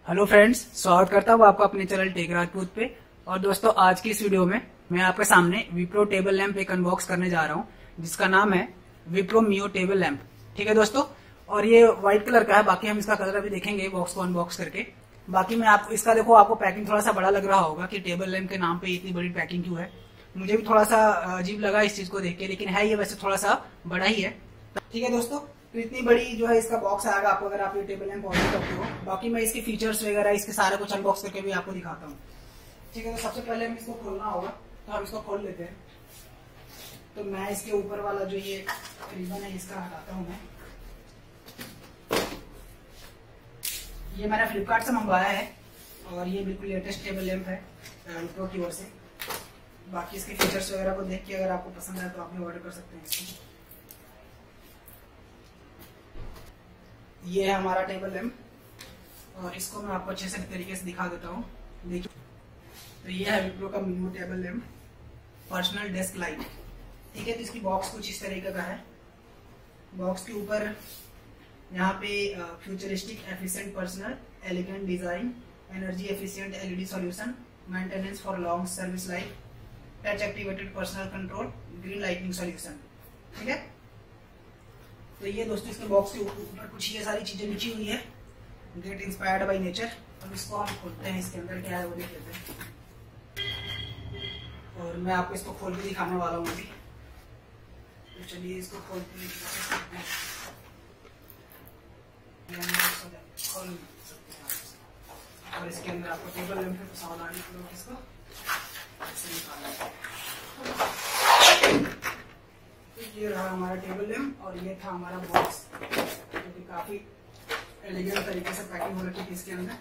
Hello friends, स्वागत करता हूँ आपका अपने चैनल टेक राजपूत पे। और दोस्तों, आज की इस वीडियो में मैं आपके सामने विप्रो टेबल लैंप एक अनबॉक्स करने जा रहा हूँ, जिसका नाम है विप्रो मियो टेबल लैंप। ठीक है दोस्तों, और ये व्हाइट कलर का है। बाकी हम इसका कलर अभी देखेंगे बॉक्स को अनबॉक्स करके। बाकी मैं आप इसका देखो, आपको पैकिंग थोड़ा सा बड़ा लग रहा होगा कि टेबल लैंप के नाम पे इतनी बड़ी पैकिंग क्यों है। मुझे भी थोड़ा सा अजीब लगा इस चीज को देख के, लेकिन है ये वैसे थोड़ा सा बड़ा ही है। ठीक है दोस्तों, तो इतनी बड़ी जो है इसका बॉक्स आएगा आपको अगर आप ये टेबल लैंप ऑर्डर करते हो। बाकी मैं इसके फीचर्स वगैरह इसके सारे कुछ अनबॉक्स करके भी आपको दिखाता हूँ। ठीक है, तो सबसे पहले हम इसको खोलना होगा, तो हम इसको खोल लेते हैं। तो मैं इसके ऊपर वाला जो ये रिबन है इसका हटाता हूँ। मैं ये मैंने फ्लिपकार्ट से मंगवाया है और ये बिल्कुल लेटेस्ट टेबल लैंप है विप्रो की ओर से। बाकी इसके फीचर्स वगैरह को देख के अगर आपको पसंद आए तो आप भी ऑर्डर कर सकते हैं इसको। ये है हमारा टेबल लैंप और इसको मैं आपको अच्छे से तरीके से दिखा देता हूँ। देखिए, तो ये है विप्रो का मियो table lamp personal desk light. ठीक है, तो इसकी बॉक्स कुछ इस तरीके का है। बॉक्स के ऊपर यहाँ पे futuristic efficient personal elegant design energy efficient LED solution maintenance for long service life touch activated personal control green lightning solution. ठीक है, तो ये दोस्तों इसके बॉक्स के ऊपर कुछ ये सारी चीजें लिखी हुई है। Get inspired by nature. अब इसको हम खोलते हैं, इसके अंदर क्या है वो देख लेते हैं। और मैं आपको इसको खोल के दिखाने वाला हूँ अभी। तो चलिए इसको खोल के खोल सकते हैं। और इसके अंदर आपको टेबल लैंप पे सावधानी पूर्वक इसको ऐसे निकालना है। ये रहा हमारा टेबल लैंप और ये था हमारा बॉक्स, जो कि काफी एलिगेंट तरीके से पैकिंग हो रखी थी इसके अंदर।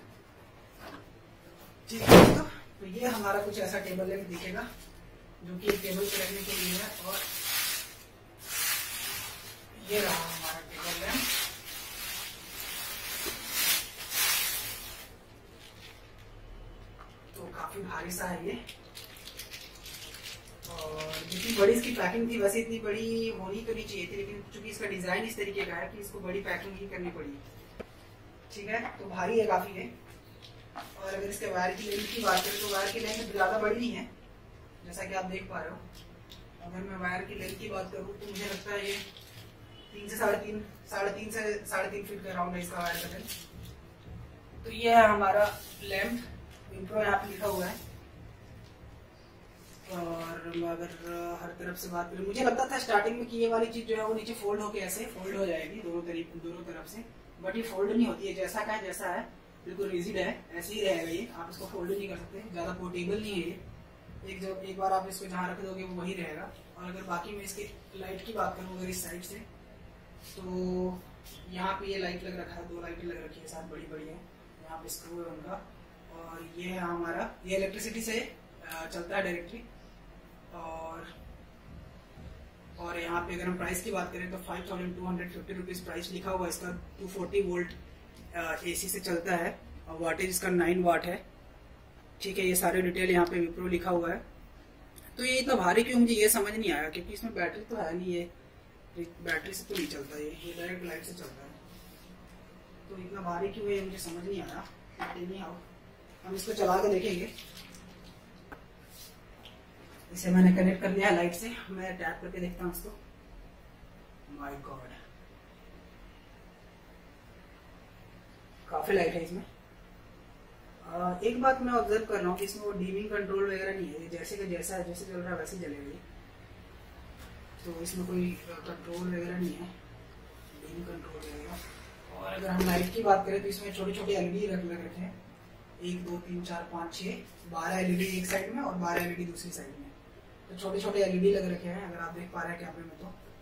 ठीक है दोस्तों, तो ये हमारा कुछ ऐसा टेबल लैंप दिखेगा जो कि एक टेबल पे रखने के लिए है। और ये रहा हमारा टेबल लैंप। तो काफी भारी सा है ये, और जितनी बड़ी इसकी पैकिंग थी वैसे इतनी बड़ी होनी तो नहीं चाहिए थी, लेकिन चूंकि इसका डिजाइन इस तरीके का है कि इसको बड़ी पैकिंग ही करनी पड़ी। ठीक है, तो भारी है काफी है। और अगर इसके वायर की लेंथ की बात करें तो वायर की लेंथ ज्यादा बड़ी नहीं है, जैसा कि आप देख पा रहे हो। अगर मैं वायर की लेंथ की बात करूँ तो मुझे लगता है ये 3 से साढ़े तीन फीट का राउंड है इसका वायर का लेंथ। तो ये है हमारा लैंप, विप्रो यहाँ पे लिखा हुआ है। और अगर हर तरफ से बात करें, मुझे लगता था स्टार्टिंग में कि ये वाली चीज जो है वो नीचे फोल्ड होके ऐसे फोल्ड हो जाएगी दोनों तरफ से, बट ये फोल्ड नहीं होती है। जैसा का है जैसा है, बिल्कुल रिजिड है, ऐसे ही रहेगा ये। आप इसको फोल्ड नहीं कर सकते, ज्यादा पोर्टेबल नहीं है ये। एक बार आप इसको जहाँ रख दोगे वो वही रहेगा। और अगर बाकी मैं इसकी लाइट की बात करूँ अगर इस साइड से, तो यहाँ पे ये लाइट लग रखा है, 2 लाइटें लग रखी है साथ, बड़ी बड़ी है। यहाँ पे स्क्रू है उनका। और ये है हमारा, ये इलेक्ट्रिसिटी से चलता है डायरेक्टली। और यहाँ पे अगर हम प्राइस की बात करें तो 5250 रुपीज प्राइस लिखा हुआ है इसका। 240 वोल्ट एसी से चलता है और वाटेज इसका 9 वाट है। ठीक है, ये सारे डिटेल यहाँ पे विप्रो लिखा हुआ है। तो ये इतना भारी क्यों, मुझे ये समझ नहीं आया, क्योंकि इसमें बैटरी तो है नहीं, ये बैटरी से तो नहीं चलता, ये डायरेक्ट लाइट से चलता है। तो इतना भारी क्यों है मुझे समझ नहीं आया। नहीं आओ, हम इसको चला के देखेंगे। इसे मैंने कनेक्ट कर दिया है लाइट से, मैं टैप करके देखता हूँ इसको। माय गॉड, काफी लाइट है इसमें। एक बात मैं ऑब्जर्व कर रहा हूँ कि इसमें वो डीमिंग कंट्रोल वगैरह नहीं है, जैसे कि जैसा है, जैसे चल रहा है वैसे ही जलेगा। तो इसमें कोई कंट्रोल वगैरह नहीं है, डीमिंग कंट्रोल वगैरह। और अगर हम लाइट की बात करें तो इसमें छोटे छोटे एलईडी लग रखे हैं, 1 2 3 4 5 6 12 एलईडी एक साइड में और 12 एलईडी दूसरी साइड में। तो छोटे छोटे एलईडी लग रखे हैं, अगर आप देख पा रहे हैं कैमरे में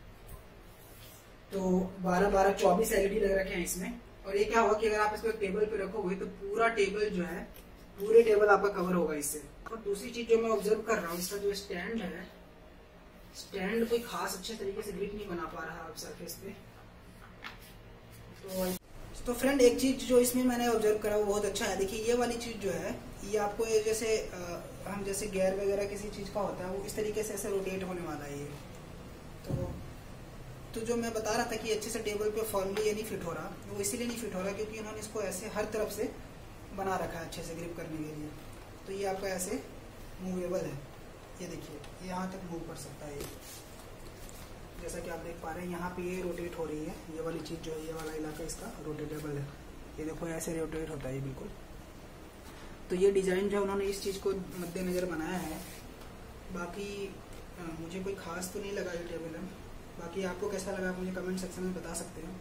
तो 12 24 एलईडी लग रखे हैं इसमें। और ये क्या होगा कि अगर आप इसको टेबल पे रखोगे तो पूरा टेबल जो है, पूरे टेबल आपका कवर होगा इससे। और दूसरी चीज जो मैं ऑब्जर्व कर रहा हूँ, इसका जो स्टैंड है, स्टैंड कोई खास अच्छे तरीके से ग्रिप नहीं बना पा रहा है सरफेस पे। तो फ्रेंड, एक चीज जो इसमें मैंने ऑब्जर्व करा वो बहुत अच्छा है। देखिए, ये वाली चीज जो है, ये आपको ये जैसे हम जैसे गियर वगैरह किसी चीज का होता है, वो इस तरीके से ऐसे रोटेट होने वाला है ये। तो जो मैं बता रहा था कि अच्छे से टेबल पे फॉर्मली ये नहीं फिट हो रहा, वो इसीलिए नहीं फिट हो रहा क्योंकि इन्होंने इसको ऐसे हर तरफ से बना रखा है अच्छे से ग्रिप करने के लिए। तो ये आपका ऐसे मूवेबल है, ये देखिए ये यहाँ तक मूव कर सकता है। ये जैसा कि आप देख पा रहे हैं यहाँ पे ये रोटेट हो रही है, ये वाली चीज़ जो है, ये वाला इलाका इसका रोटेटेबल है। ये देखो ऐसे रोटेट होता है ये बिल्कुल। तो ये डिज़ाइन जो उन्होंने इस चीज़ को मद्देनज़र बनाया है। बाकी मुझे कोई ख़ास तो नहीं लगा ये टेबल लैंप, बाकी आपको कैसा लगा आप मुझे कमेंट सेक्शन में बता सकते हो।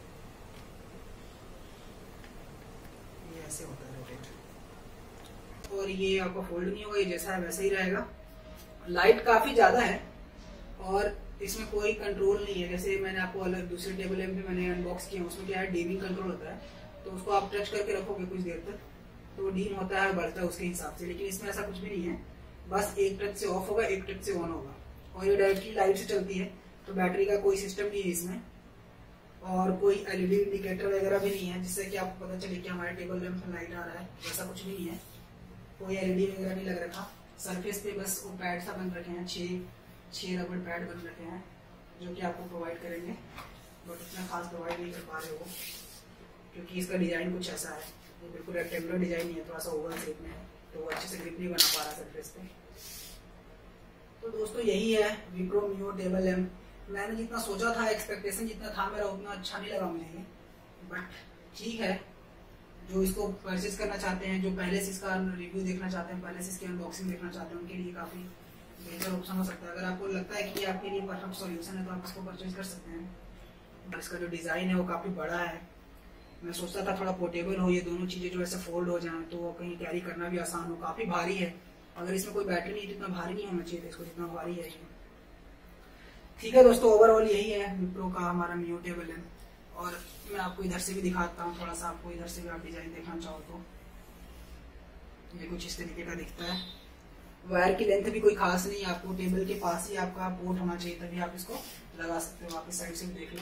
ये ऐसे होता है रोटेट, और ये आपको फोल्ड नहीं होगा, ये जैसा है वैसे ही रहेगा। लाइट काफ़ी ज़्यादा है और इसमें कोई कंट्रोल नहीं है। जैसे मैंने आपको अलग दूसरे टेबल लैंप भी मैंने अनबॉक्स किया, उसमें क्या है डीमिंग कंट्रोल होता है। तो उसको आप टच करके रखोगे कुछ देर तक तो डीम होता है, बढ़ता है उसके हिसाब से। लेकिन इसमें ऐसा कुछ भी नहीं है, बस एक टच से ऑफ होगा, एक टच से ऑन होगा, और ये डायरेक्टली लाइट से चलती है। तो बैटरी का कोई सिस्टम नहीं है इसमें, और कोई एलईडी इंडिकेटर वगैरह भी नहीं है जिससे कि आपको पता चले कि हमारे टेबल लैंप में लाइट आ रहा है। ऐसा कुछ भी नहीं है, कोई एलईडी वगैरह नहीं लग रखा। सरफेस पे बस वो पैड सा बन रखे हैं, छह रबड़ पैड बन रखे हैं जो कि आपको प्रोवाइड करेंगे, बट इतना खास प्रोवाइड नहीं कर पा रहे हो क्योंकि इसका डिजाइन कुछ ऐसा है, ये बिल्कुल रेक्टेंगुलर डिजाइन नहीं है, थोड़ा सा ओवल शेप में है, तो वो अच्छे से ग्रिप नहीं बना पा रहा सरफेस पे। तो दोस्तों यही है विप्रो मियो टेबल लैंप। मैंने जितना सोचा था, एक्सपेक्टेशन जितना था मेरा, उतना अच्छा नहीं लगा मुझे ये, बट ठीक है। जो इसको परचेज करना चाहते हैं, जो पहले से इसका रिव्यू देखना चाहते हैं, पहले से इसकी अनबॉक्सिंग देखना चाहते हैं, उनके लिए काफ़ी बेहतर ऑप्शन हो सकता है। अगर आपको लगता है कि आपके लिए परफेक्ट सॉल्यूशन है तो आप इसको परचेज कर सकते हैं। बट इसका जो डिज़ाइन है वो काफ़ी बड़ा है। मैं सोचता था थोड़ा पोर्टेबल हो, ये दोनों चीज़ें जो ऐसे फोल्ड हो जाएं तो कहीं कैरी करना भी आसान हो। काफ़ी भारी है, अगर इसमें कोई बैटरी नहीं तो इतना भारी नहीं होना चाहिए था इसको, जितना भारी है ये। ठीक है दोस्तों, ओवरऑल यही है विप्रो का हमारा मियो टेबल लैंप। और मैं आपको इधर से भी दिखाता हूँ थोड़ा सा, आपको इधर से भी आप डिजाइन देखना चाहो तो ये कुछ इस तरीके का दिखता है। वायर की लेंथ भी कोई खास नहीं है, आपको टेबल के पास ही आपका पोर्ट होना चाहिए तभी आप इसको लगा सकते हो। आप इस साइड से भी देख लो,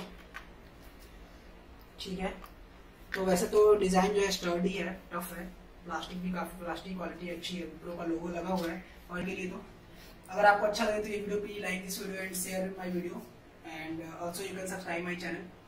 ठीक है। तो वैसे तो डिजाइन जो है स्टर्डी है, टफ है, प्लास्टिक भी काफी, प्लास्टिक क्वालिटी अच्छी है, विप्रो का लोगो लगा हुआ है। और के लिए तो अगर आपको अच्छा लगे तो ये video please like this video and share my video, and also you can subscribe my channel.